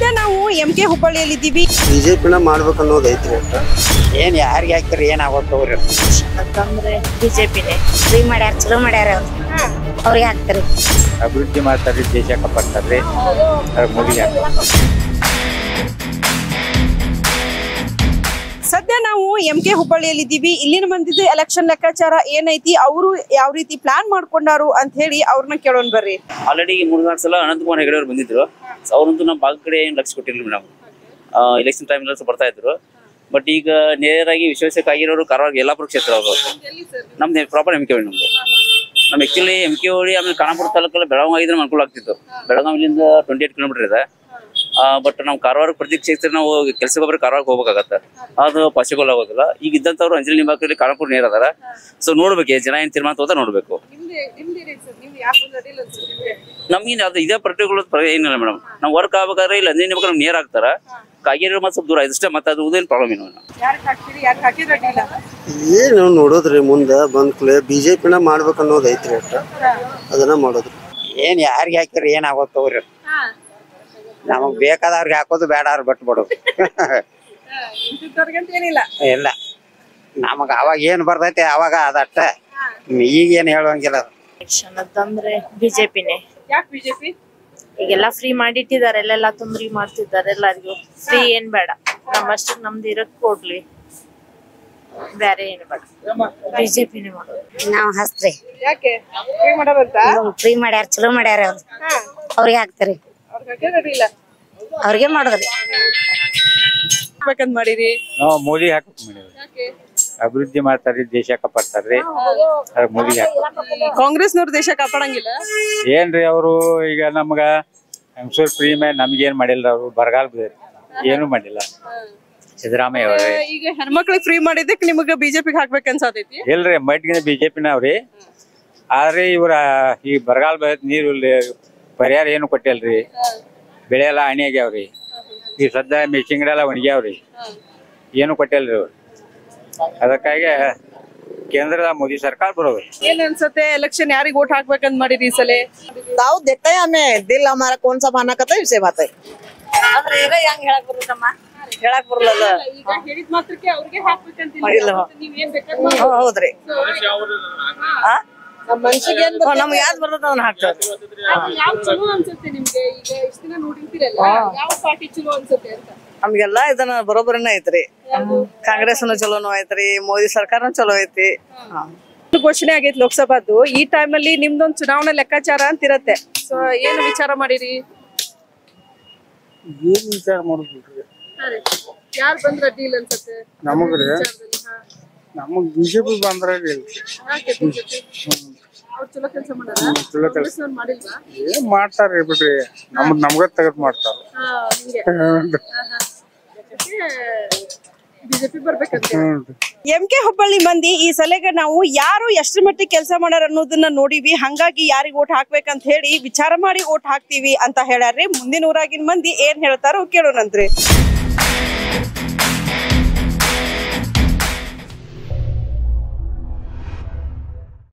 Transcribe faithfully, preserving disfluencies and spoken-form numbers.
ಸದ್ಯ ನಾವು M K ಹುಬ್ಬಳ್ಳಿಯಲ್ಲಿ ಇದ್ದೀವಿ. ಬಿಜೆಪಿನ ಮಾಡ್ಬೇಕು ಅನ್ನೋದು ಐತ್ರಿ. ಏನ್ ಯಾರಿಗೆ ಹಾಕ್ತಾರೆ ಏನಾಗುತ್ತೆ ಅವ್ರಿ ಅಂತಂದ್ರೆ ಬಿಜೆಪಿನೇ ಫ್ರೀ ಮಾಡ್ಯಾರ, ಚಲೋ ಮಾಡ್ಯಾರ, ಅವ್ರಿಗೆ ಹಾಕ್ತಾರೆ. ಅಭಿವೃದ್ಧಿ ಮಾಡ್ತಾರ್ರಿ, ದೇಶ ಕಾಪಾಡ್ತಾರ್ರಿ, ಮೋದಿ ಸದ್ಯ ನಾವು ಎಂ ಕೆ ಹುಬ್ಬಳ್ಳಿಯಲ್ಲಿ ಇದ್ದೀವಿ. ಇಲ್ಲಿನ ಮಂದಿದ್ದು ಎಲೆಕ್ಷನ್ ಲೆಕ್ಕಾಚಾರ ಏನೈತಿ, ಅವರು ಯಾವ ರೀತಿ ಪ್ಲಾನ್ ಮಾಡ್ಕೊಂಡಾರು ಅಂತ ಹೇಳಿ ಅವ್ರನ್ನ ಕೇಳೋಣ ಬರ್ರಿ. ಆಲ್ರೆಡಿ ಮೂರ್ನಾಲ್ಕು ಸಲ ಅನಂತಕುಮಾರ್ ಹೆಗಡೆ ಅವ್ರು ಬಂದಿದ್ರು. ಅವ್ರಂತೂ ನಮ್ಮ ಭಾಗ ಕಡೆ ಏನು ಲಕ್ಷ ಕೊಟ್ಟಿರ್ಲಿ ಮೇಡಮ್. ಎಲೆಕ್ಷನ್ ಟೈಮ್ ಬರ್ತಾ ಇದ್ರು. ಬಟ್ ಈಗ ನೇರಾಗಿ ವಿಶ್ವಾಸಕ್ಕಾಗಿರೋರು ಕಾರವಾರ ಯಲ್ಲಾಪುರ ಕ್ಷೇತ್ರ ಅವರು. ನಮ್ದು ಪ್ರಾಪರ್ ಎಂ ಕೆ ಹೊಳಿ ನಮ್ದು. ನಮ್ ಆಕ್ಚುಲಿ ಎಂ ಕೆ ಹೊಳಿ ಆಮೇಲೆ ಖಾನಾಪುರ ತಾಲೂಕಲ್ಲಿ ಬೆಳಗಾವಿ ಆಗಿದ್ರೆ ಅನುಕೂಲ ಆಗ್ತಿತ್ತು. ಬೆಳಗಾವಿಲಿಂದ ಟ್ವೆಂಟಿ ಏಟ್ ಕಿಲೋಮೀಟರ್ ಇದೆ. ಬಟ್ ನಾವು ಕಾರವಾರ ಪ್ರತಿ ಕ್ಷೇತ್ರ ನಾವು ಕೆಲಸಕ್ಕೆ ಒಬ್ಬರು ಕಾರವಾರಕ್ಕೆ ಹೋಗ್ಬೇಕಾಗತ್ತೆ, ಅದು ಪಾಸಿಬಲ್ ಆಗೋದಿಲ್ಲ. ಈಗ ಇದ್ದಂಥವ್ರು ಅಂಜಲಿ ನಿಂಬಾಕಲ್ಲಿ ಖಾನಾಪುರ ನೇರ ಅದಾರ. ಸೊ ನೋಡ್ಬೇಕು ಜನ ಏನ್ ತೀರ್ಮಾನ ತಗೋತಾ ನೋಡ್ಬೇಕು. ನಮ್ಗೆ ಅದು ಇದೇ ಪರ್ಟಿಕ್ಯುಲರ್ ಏನಿಲ್ಲ ಮೇಡಮ್. ನಾವು ವರ್ಕ್ ಆಗ್ಬೇಕಾದ್ರೆ ಇಲ್ಲ ಅಂಜಲಿ ನಿಂಬಾಕ ನಮ್ಗೆ ನೇರ ಆಗ್ತಾರ, ಕಾಗೇರಿ ಮತ್ತೆ ಸ್ವಲ್ಪ ದೂರ ಇದಷ್ಟೇ. ಮತ್ತೆ ಅದು ಉದೇನು ಪ್ರಾಬ್ಲಮ್ ಏನು ಏನು ನೋಡೋದ್ರಿ ಮುಂದೆ ಬಂದ್ ಕೂಡಲೇ ಬಿಜೆಪಿನ ಮಾಡ್ಬೇಕು ಅನ್ನೋದು ಐತ್ರಿ. ಅದನ್ನ ಮಾಡೋದ್ರಿ. ಏನ್ ಯಾರಿಗೆ ಹಾಕ್ತಾರೆ ಏನಾಗುತ್ತವ್ರಿ, ನಮಗ್ ಬೇಕಾದವ್ರಿಗೆ ಹಾಕೋದು ಬೇಡ ಅವ್ರು ಬಿಟ್ಟು ಬಿಡೋದು. ಇಲ್ಲ ನಮಗ ಅವಾಗ ಏನ್ ಬರ್ತೈತಿ ಅವಾಗ ಅದಷ್ಟ, ಈಗ ಏನ್ ಹೇಳುವಂಗಿಲ್ಲ. ಅಂತಂದ್ರೆ ಬಿಜೆಪಿನೇ. ಯಾಕೆ ಬಿಜೆಪಿ? ಈಗೆಲ್ಲ ಫ್ರೀ ಮಾಡಿಟ್ಟಿದ್ದಾರೆ, ಎಲ್ಲೆಲ್ಲ ತುಂಬ್ರಿ ಮಾಡ್ತಿದ್ದಾರೆ ಎಲ್ಲರಿಗೂ. ಫ್ರೀ ಏನ್ ಬೇಡ, ನಮ್ಮಷ್ಟು ನಮ್ದು ಇರಕ್ ಕೊಡ್ಲಿ, ಬೇರೆ ಏನು ಬೇಡ. ಬಿಜೆಪಿನೇ ಮಾಡೋದು ನಾವ್ ಹಸ್ತ್ರಿ. ಯಾಕೆ ಫ್ರೀ ಮಾಡೋದಂತ? ಫ್ರೀ ಮಾಡ್ಯಾರ, ಚಲೋ ಮಾಡ್ಯಾರ, ಅವ್ರು ಅವ್ರಿಗೆ ಹಾಕ್ತಾರಿ, ಅವ್ರಿಗೆ ಮಾಡೋದ್ರಿ. ಬೇಕಂತ ಮಾಡಿರಿ ನಾವು ಮೋದಿ ಹಾಕಕ್ ಮಾಡಿದ್ವಿ. ಅಭಿವೃದ್ಧಿ ಮಾಡ್ತಾರ್ರಿ, ದೇಶ ಕಾಪಾಡ್ತಾರ್ರಿ, ಮೋದಿ ಹಾಕ. ಕಾಂಗ್ರೆಸ್ನವ್ರು ದೇಶ ಕಾಪಾಡಂಗಿಲ್ಲ ಏನ್ರಿ ಅವರು ಈಗ ನಮ್ಗ ಹೆಂಗಸೂರ್ ಫ್ರೀ ಮೇಲೆ ನಮ್ಗೇನ್ ಮಾಡಿಲ್ಲ. ಅವ್ರು ಬರಗಾಲ ಏನು ಮಾಡಿಲ್ಲ ಸಿದ್ದರಾಮಯ್ಯ ಅವ್ರಿ. ಈಗ ಹೆಣ್ಮಕ್ಳಿಗೆ ಫ್ರೀ ಮಾಡಿದ್ದಕ್ಕೆ ನಿಮಗ ಬಿಜೆಪಿಗೆ ಹಾಕ್ಬೇಕು ಅನ್ಸತೈತಿ? ಇಲ್ರಿ ಮಟ್ಟಿಗೆ ಬಿಜೆಪಿನ ಅವ್ರಿ. ಆದ್ರೆ ಇವ್ರ ಈ ಬರಗಾಲ ಬರತ್ ನೀರು ಪರಿಹಾರ ಏನು ಕೊಟ್ಟಿಲ್ರಿ. ಬೆಳೆ ಎಲ್ಲ ಹಣಿ ಆಗ್ಯಾವ್ರಿ. ಈ ಸದ್ಯ ಮೆಣಸಿನಕಾಯಿ ಒಣಗ್ಯಾವ್ರಿ, ಏನು ಕೊಟ್ಟಿಲ್ರಿ ಅವ್ರು. ಅದಕ್ಕಾಗಿ ಕೇಂದ್ರದ ಮೋದಿ ಸರ್ಕಾರ ಬರೋದು. ಏನ್ ಅನ್ಸತ್ತೆ ಎಲೆಕ್ಷನ್ ಯಾರಿಗೆ ವೋಟ್ ಹಾಕ್ಬೇಕಂತ ಮಾಡಿರಿ ಈ ಸಲ? ताऊ देखते हैं हमें दिल हमारा कौन सा भाना करता है उसे बात है. ಅಂದ್ರೆ ಈಗ ಹೆಂಗ್ ಹೇಳಕ್ ಬರುತ್ತಮ್ಮ, ಹೇಳಕ್ ಬರಲ್ಲ. ಈಗ ಹೇಳಿದ ಮಾತ್ರಕ್ಕೆ ಅವ್ರಿಗೆ ಹಾಕ್ಬೇಕಂತ ನೀವ್ ಏನ್ ಬೇಕಾದ್ರೆ ಹೌದ್ರಿ, ಮನ್ಸಿಗೆ ನಮ್ಗೆ ಯಾವ್ದು ಬರ್ತದ ಅದನ್ನ ಹಾಕ್ತಾರೆ. ಯಾವ ಚಲೋ ಅನ್ಸುತ್ತೆ ನಿಮ್ಗೆ? ಈಗ ಇಷ್ಟ ದಿನ ನೋಡಿರ್ತೀರಲ್ಲ, ಯಾವ ಪಾರ್ಟಿ ಚಲೋ ಅನ್ಸುತ್ತೆ ಅಂತ? ನಮ್ಗೆಲ್ಲ ಇದನ್ನ ಬರೋಬ್ಬರಿನ ಐತ್ರಿ. ಕಾಂಗ್ರೆಸ್ನು ಚಲೋನು ಐತ್ರಿ, ಮೋದಿ ಸರ್ಕಾರನು ಚಲೋ ಐತಿ. ಘೋಷಣೆ ಆಗೈತಿ ಲೋಕಸಭಾದು. ಈ ಟೈಮ್ ಅಲ್ಲಿ ನಿಮ್ದೊಂದು ಚುನಾವಣಾ ಲೆಕ್ಕಾಚಾರ ಅಂತ ಇರತ್ತೆ. ಸೊ ಏನು ವಿಚಾರ ಮಾಡಿರಿ? ಏನ್ ವಿಚಾರ ಮಾಡುದ್ರಿ? ಯಾರು ಬಂದ್ರ ಡೀಲ್ ಅನ್ಸುತ್ತೆ ನಮಗ್ರಿ? ನಮಗ್ ಬಿಜೆಪಿ ಬಂದ್ರ ಅವ್ರು ಚಲೋ ಕೆಲಸ ಮಾಡಾರ, ಮಾಡಿಲ್ವಾ? ಏನ್ ಮಾಡ್ತಾರ್ರಿ ಬಿಡ್ರಿ, ನಮ್ದ್ ನಮ್ಗ ತೆಗೆದ್ ಮಾಡ್ತಾರ. ಬಿಜೆಪಿ ಬರ್ಬೇಕಂತ. ಎಂ ಕೆ ಹುಬ್ಬಳ್ಳಿ ಮಂದಿ ಈ ಸಲಗ ನಾವು ಯಾರು ಎಷ್ಟ್ರ ಮಟ್ಟಿಗೆ ಕೆಲಸ ಮಾಡಾರ ಅನ್ನೋದನ್ನ ನೋಡಿವಿ. ಹಂಗಾಗಿ ಯಾರಿಗ್ ಓಟ್ ಹಾಕ್ಬೇಕಂತ ಹೇಳಿ ವಿಚಾರ ಮಾಡಿ ಓಟ್ ಹಾಕ್ತಿವಿ ಅಂತ ಹೇಳ್ಯಾರ್ರಿ. ಮುಂದಿನ ಊರಾಗಿನ ಮಂದಿ ಏನ್ ಹೇಳ್ತಾರೋ ಕೇಳೋಣಂತ್ರಿ.